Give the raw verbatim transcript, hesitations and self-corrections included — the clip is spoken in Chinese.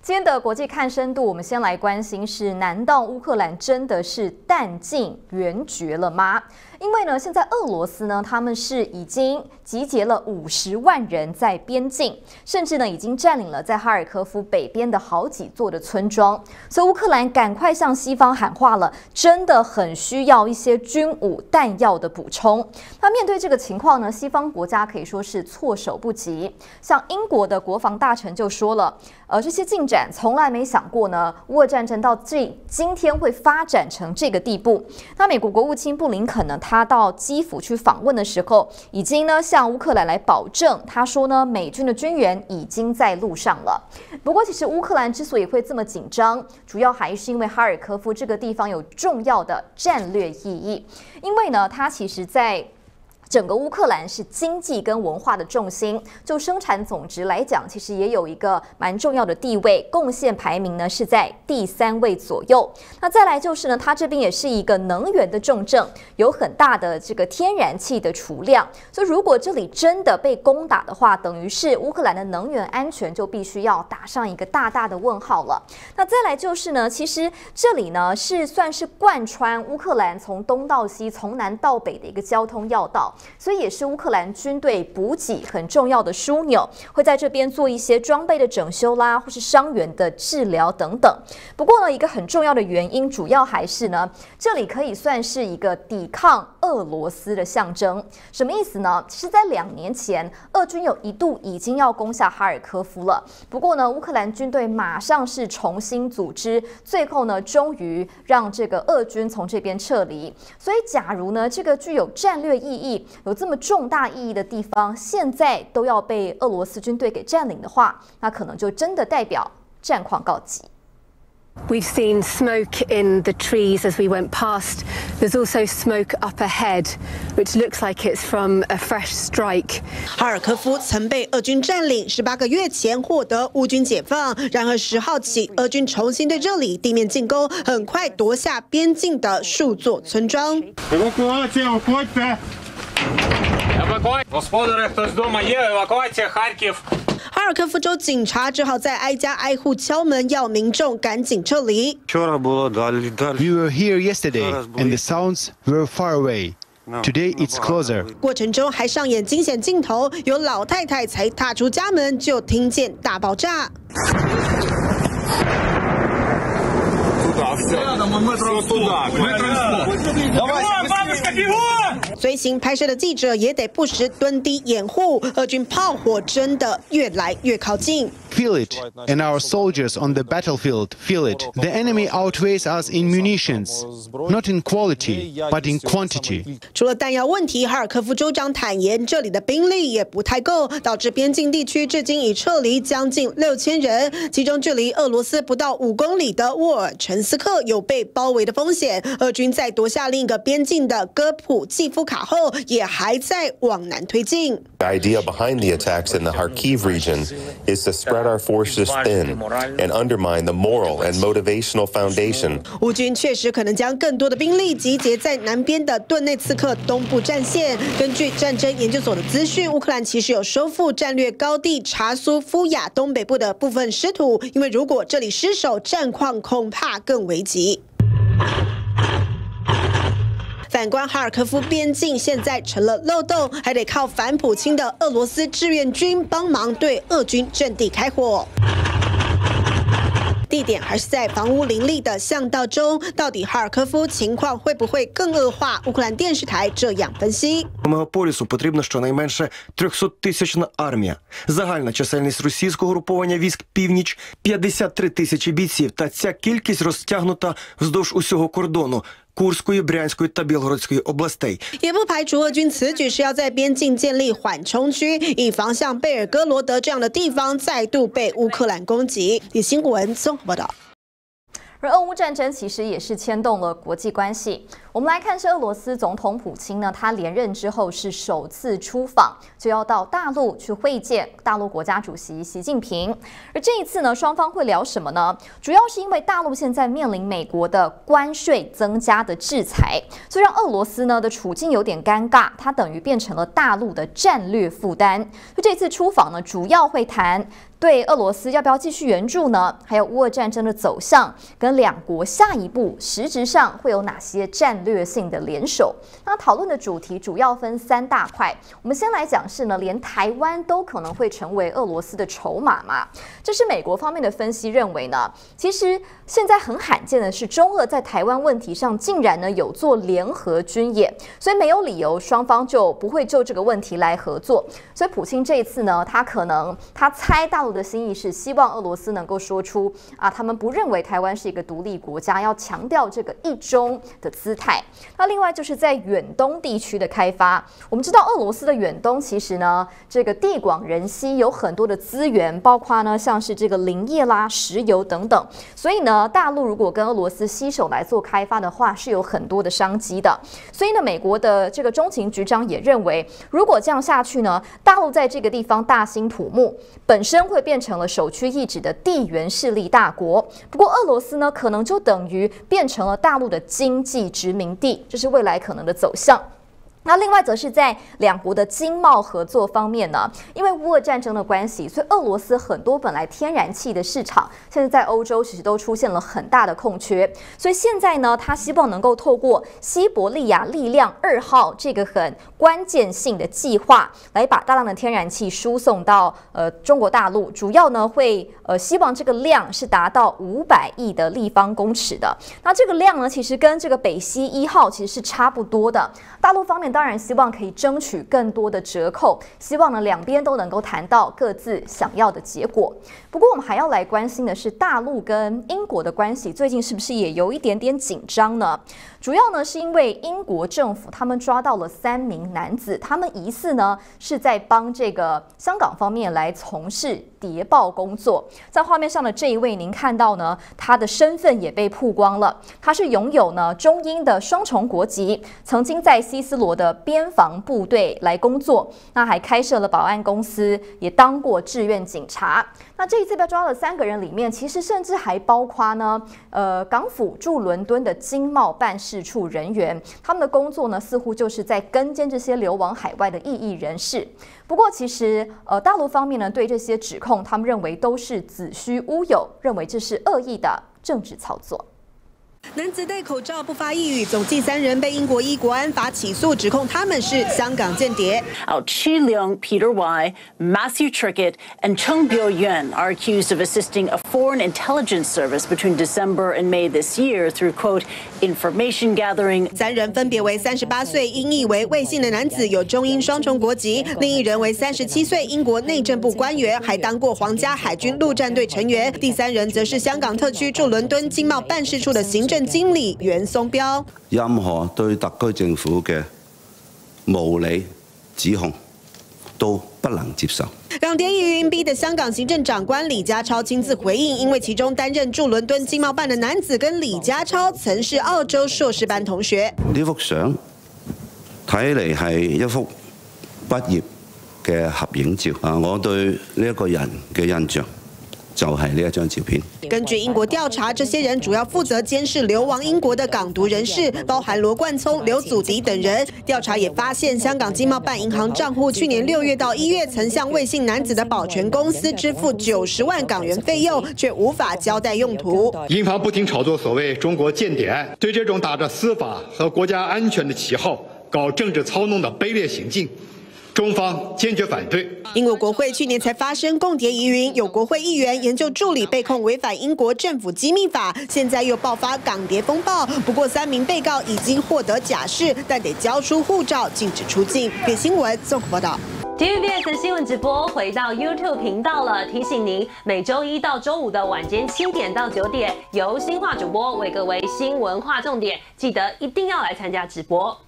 今天的国际看深度，我们先来关心是：难道乌克兰真的是弹尽援绝了吗？因为呢，现在俄罗斯呢，他们是已经集结了五十万人在边境，甚至呢已经占领了在哈尔科夫北边的好几座的村庄，所以乌克兰赶快向西方喊话了，真的很需要一些军武弹药的补充。那面对这个情况呢，西方国家可以说是措手不及。像英国的国防大臣就说了，呃，这些进展从来没想过呢，乌俄战争到这今天会发展成这个地步。那美国国务卿布林肯呢，他到基辅去访问的时候，已经呢向乌克兰来保证，他说呢，美军的军援已经在路上了。不过，其实乌克兰之所以会这么紧张，主要还是因为哈尔科夫这个地方有重要的战略意义，因为呢，它其实在整个乌克兰是经济跟文化的重心，就生产总值来讲，其实也有一个蛮重要的地位，贡献排名呢是在第三位左右。那再来就是呢，它这边也是一个能源的重镇，有很大的这个天然气的储量。所以如果这里真的被攻打的话，等于是乌克兰的能源安全就必须要打上一个大大的问号了。那再来就是呢，其实这里呢是算是贯穿乌克兰从东到西、从南到北的一个交通要道。所以也是乌克兰军队补给很重要的枢纽，会在这边做一些装备的整修啦，或是伤员的治疗等等。不过呢，一个很重要的原因，主要还是呢，这里可以算是一个抵抗俄罗斯的象征。什么意思呢？其实，在两年前，俄军有一度已经要攻下哈尔科夫了。不过呢，乌克兰军队马上是重新组织，最后呢，终于让这个俄军从这边撤离。所以，假如呢，这个具有战略意义，有这么重大意义的地方，现在都要被俄罗斯军队给占领的话，那可能就真的代表战况告急。 We've seen smoke in the trees as we went past. There's also smoke up ahead, which looks like it's from a fresh strike. 哈尔科夫曾被俄军占领，十八个月前获得乌军解放。然而十号起，俄军重新对这里地面进攻，很快夺下边境的数座村庄。 Евакуація, виходьте! Евакуація! Господарі, хтось вдома є? Евакуація, Харків! 哈尔科夫州警察只好在挨家挨户敲门，要民众赶紧撤离。 We were here yesterday, and the sounds were far away. Today it's closer. 过程中还上演惊险镜头，有老太太才踏出家门，就听见大爆炸。 随行拍摄的记者也得不时蹲低掩护，俄军炮火真的越来越靠近。 Feel it, and our soldiers on the battlefield feel it. The enemy outweighs us in munitions, not in quality, but in quantity. 除了弹药问题，哈尔科夫州长坦言，这里的兵力也不太够，导致边境地区至今已撤离将近六千人，其中距离俄罗斯不到五公里的沃尔陈斯克有被包围的风险。俄军在夺下另一个边境的戈普季夫卡后，也还在往南推进。 The idea behind the attacks in the Kharkiv region is to spread our forces thin and undermine the moral and motivational foundation. 乌军确实可能将更多的兵力集结在南边的顿内茨克东部战线。根据战争研究所的资讯，乌克兰其实有收复战略高地查苏夫亚东北部的部分失土，因为如果这里失守，战况恐怕更危急。 反观哈尔科夫边境，现在成了漏洞，还得靠反普京的俄罗斯志愿军帮忙对俄军阵地开火。地点还是在房屋林立的巷道中，到底哈尔科夫情况会不会更恶化？乌克兰电视台这样分析。 Мегаполісу потрібна щонайменше трьохсоттисячна армія. Загальна чисельність російського угруповання військ «Північ» – п'ятдесят три тисячі бійців, та ця кількість розтягнута вздовж усього кордону Курської, Брянської та Білгородської областей. 也不排除俄军此举是要在边境建立缓冲区，以防像贝尔哥罗德这样的地方再度被乌克兰攻击。李新闻综合报道。 而俄乌战争其实也是牵动了国际关系。我我们来看是俄罗斯总统普京呢，他连任之后是首次出访，就要到大陆去会见大陆国家主席习近平。而这一次呢，双方会聊什么呢？主要是因为大陆现在面临美国的关税增加的制裁，所以让俄罗斯呢的处境有点尴尬，它等于变成了大陆的战略负担。所以这次出访呢，主要会谈对俄罗斯要不要继续援助呢？还有乌俄战争的走向，跟两国下一步实质上会有哪些战略性的联手？那讨论的主题主要分三大块。我们先来讲是呢，连台湾都可能会成为俄罗斯的筹码嘛？这是美国方面的分析认为呢，其实现在很罕见的是，中俄在台湾问题上竟然呢有做联合军演，所以没有理由双方就不会就这个问题来合作。所以普京这一次呢，他可能他猜大陆的心意是希望俄罗斯能够说出啊，他们不认为台湾是一个独立国家，要强调这个一中的姿态。那另外就是在远东地区的开发，我们知道俄罗斯的远东其实呢，这个地广人稀，有很多的资源，包括呢像是这个林业啦、石油等等。所以呢，大陆如果跟俄罗斯携手来做开发的话，是有很多的商机的。所以呢，美国的这个中情局长也认为，如果这样下去呢，大陆在这个地方大兴土木，本身会变成了首屈一指的地缘势力大国。不过俄罗斯呢，可能就等于变成了大陆的经济殖民地，这是未来可能的走向。那另外则是在两国的经贸合作方面呢，因为乌俄战争的关系，所以俄罗斯很多本来天然气的市场，现在在欧洲其实都出现了很大的空缺，所以现在呢，他希望能够透过西伯利亚力量二号这个很关键性的计划，来把大量的天然气输送到呃中国大陆，主要呢会呃希望这个量是达到五百亿的立方公尺的。那这个量呢，其实跟这个北溪一号其实是差不多的。大陆方面当然希望可以争取更多的折扣，希望呢两边都能够谈到各自想要的结果。不过我们还要来关心的是，大陆跟英国的关系最近是不是也有一点点紧张呢？主要呢是因为英国政府他们抓到了三名男子，他们疑似呢是在帮这个香港方面来从事谍报工作。在画面上的这一位，您看到呢，他的身份也被曝光了，他是拥有呢中英的双重国籍，曾经在西斯罗的边防部队来工作，那还开设了保安公司，也当过志愿警察。那这一次被抓的三个人里面，其实甚至还包括呢，呃，港府驻伦敦的经贸办事处人员，他们的工作呢，似乎就是在跟监这些流亡海外的异议人士。不过，其实呃，大陆方面呢，对这些指控，他们认为都是子虚乌有，认为这是恶意的政治操作。 男子戴口罩不发一语，总计三人被英国依国安法起诉，指控他们是香港间谍。 Out Chi Leung, Peter Y, Matthew Trickett, and Chung Bio-yuen are accused of assisting a foreign intelligence service between December and May this year through, quote, information gathering. 三人分别为三十八岁英裔为魏姓的男子，有中英双重国籍；另一人为三十七岁英国内政部官员，还当过皇家海军陆战队成员。第三人则是香港特区驻伦敦经贸办事处的行政经理袁松彪。 任何對特區政府嘅無理指控都不能接受。 港谍疑云逼得香港行政長官李家超親自回應，因為其中擔任駐倫敦經貿辦的男子跟李家超曾是澳洲碩士班同學。 呢幅相睇嚟係一幅畢業嘅合影照啊！我對呢一個人嘅印象就係呢一張照片。 根據英國調查，這些人主要負責監視流亡英國的港獨人士，包含羅冠聰、劉祖迪等人。調查也發現，香港經貿辦銀行賬戶去年六月到一月，曾向魏姓男子的保全公司支付九十萬港元費用，卻無法交代用途。 英方不停炒作所謂中國間諜案，對這種打着司法和國家安全的旗號搞政治操弄的卑劣行徑，中方堅決反對。 英國國會去年才發生共諜疑雲，有國會議員、研究助理被控違反英國政府機密法，現在又爆發港諜風暴。不過三名被告已經獲得假釋，但得交出護照，禁止出境。別新聞綜合報道。 T V B S 新聞直播回到 YouTube 頻道了，提醒您每週一到週五的晚間七點到九點，由新化主播為各位新聞劃重點，記得一定要來參加直播。